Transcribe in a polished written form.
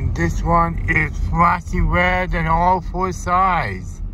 This one is flashy red and all for size.